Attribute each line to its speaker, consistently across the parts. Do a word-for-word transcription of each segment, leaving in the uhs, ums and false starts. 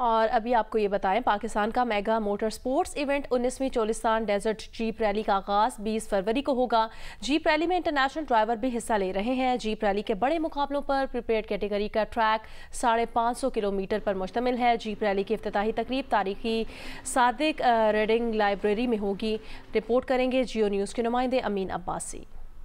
Speaker 1: اور ابھی آپ کو یہ بتائیں، پاکستان کا میگا موٹر سپورٹس ایونٹ انیسویں چولستان ڈیزرٹ جیپ ریلی کا آغاز بیس فروری کو ہوگا۔ جیپ ریلی میں انٹرنیشنل ڈرائیور بھی حصہ لے رہے ہیں۔ جیپ ریلی کے بڑے مقابلوں پر پریپیئرڈ کیٹیگری کا ٹریک ساڑھے پانچ سو کلومیٹر پر مشتمل ہے۔ جیپ ریلی کی افتتاحی تقریب تاریخی صادق ریڈنگ لائبریری میں ہوگی۔ رپورٹ کریں گے جیو نیوز کے نمائندے امین عباسی۔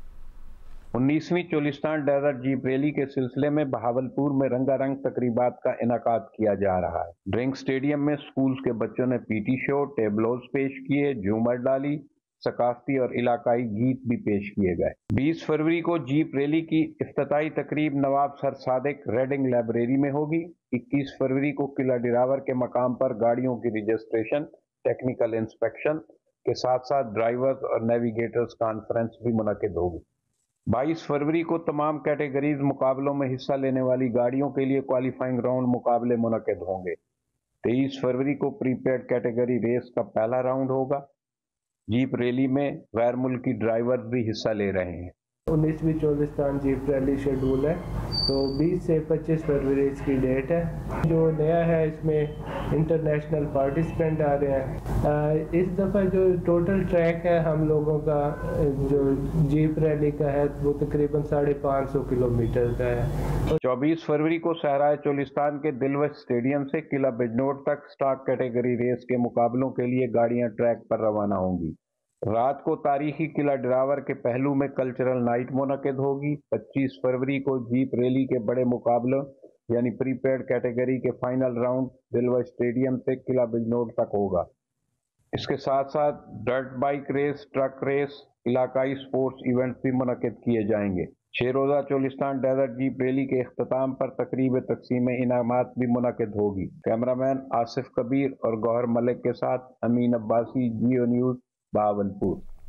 Speaker 2: انیسویں چولستان ڈیزرٹ جیپ ریلی کے سلسلے میں بہاولپور میں رنگا رنگ تقریبات کا انعقاد کیا جا رہا ہے۔ ڈرنک سٹیڈیم میں سکولز کے بچوں نے پی ٹی شو، ٹیبلوز پیش کیے، جھومر ڈالی، ثقافتی اور علاقائی گیت بھی پیش کیے گئے۔ بیس فروری کو جیپ ریلی کی افتتاحی تقریب نواب سر صادق ریڈنگ لائبریری میں ہوگی۔ اکیس فروری کو قلعہ ڈراور کے مقام پر گاڑیوں کی رجسٹریشن، ٹیکنیکل انسپیکشن کے ساتھ ساتھ ڈرائیورز اور نیویگیٹرز کانفرنس بھی منعقد ہوگی۔ بائیس فروری کو تمام کیٹیگریز مقابلوں میں حصہ لینے والی گاڑیوں کے لیے کوالیفائنگ راؤنڈ مقابلے منعقد ہوں گے۔ تیئیس فروری کو پری پیڈ کیٹیگری ریس کا پہلا راؤنڈ ہوگا۔ جیپ ریلی میں غیر ملکی ڈرائیور بھی حصہ لے رہے ہیں۔
Speaker 3: انیسویں چولستان جیپ ریلی شیڈول ہے، تو بیس سے پچیس فروری اس کی ڈیٹ ہے۔ جو نیا ہے اس میں انٹرنیشنل پارٹیسپینٹ آ رہے ہیں۔ اس دفعہ جو ٹوٹل ٹریک ہے ہم لوگوں کا جو جیپ ریلی کا ہے وہ تقریباً ساڑھے پانچ سو کلو میٹر کا ہے۔
Speaker 2: چوبیس فروری کو صحرائے چولستان کے دلوش اسٹیڈیم سے قلعہ بجنور تک سٹاک کیٹیگری ریس کے مقابلوں کے لیے گاڑیاں ٹریک پر روانہ ہوں گی۔ رات کو تاریخی قلعہ ڈراور کے پہلو میں کلچرل نائٹ منعقد ہوگی۔ پچیس فروری کو جیپ ریلی کے بڑے مقابلوں یعنی پری پیڈ کیٹیگری کے فائنل راؤنڈ دلوش اسٹیڈیم سے قلعہ بجنور تک ہوگا۔ اس کے ساتھ ساتھ dirt bike race, truck race, علاقائی سپورٹس ایونٹس بھی منعقد کیے جائیں گے۔ چھ روزہ چولستان ڈیزرٹ جیپ ریلی کے اختتام پر تقریب تقسیم انعامات بھی منعقد ہوگی۔ کیمرہ مین آصف کبیر اور گوہر ملک کے ساتھ امین عباسی، جیو نیوز، بہاولپور۔